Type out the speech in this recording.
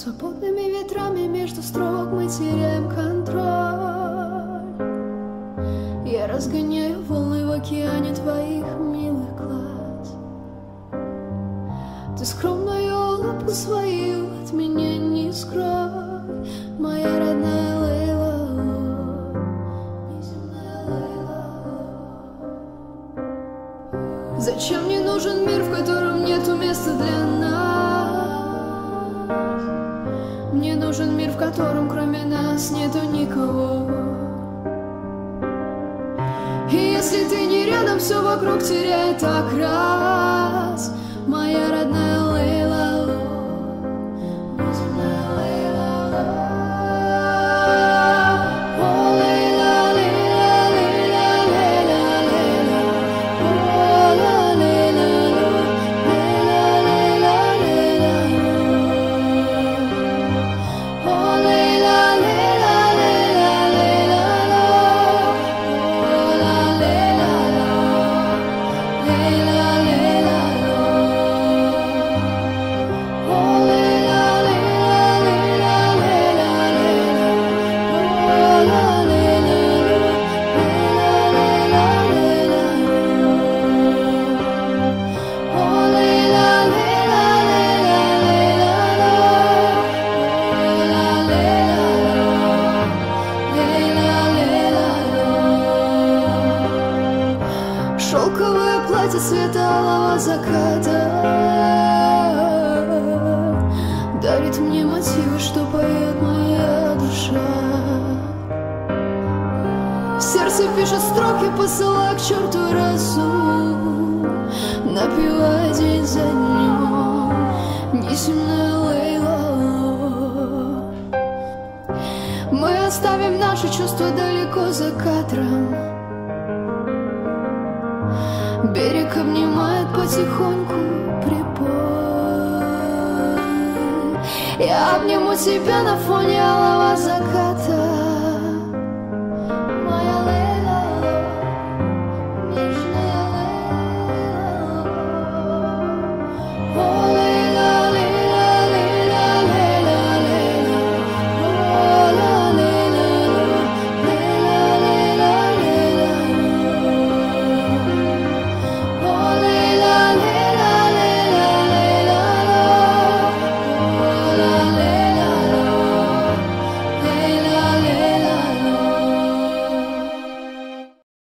Свободными ветрами между строк мы теряем контроль. Я разгоняю волны в океане твоих милых глаз. Ты скромную улыбку свою от меня не скрой, моя родная Лейла, неземная Лейла. Зачем мне нужен мир, в котором нету места для нас? Мне нужен мир, в котором кроме нас нету никого. И если ты не рядом, все вокруг теряет окрас, моя родная Лейла, неземная Лейла. О, Лейла, Лейла, Лейла, Лейла, Лейла. О, Лейла, Лейла, Лейла, Лейла. О, Лейла, Лейла, Лейла, Лейла. Шелковое платье цвета алого заката дарит мне мотивы, что поет моя душа. Сердце пишет строки, посылая к черту разум, напевая день за днем, неземная Лейла. Мы оставим наши чувства далеко за кадром. Берег обнимает потихоньку прибой. Я обниму тебя на фоне алого заката.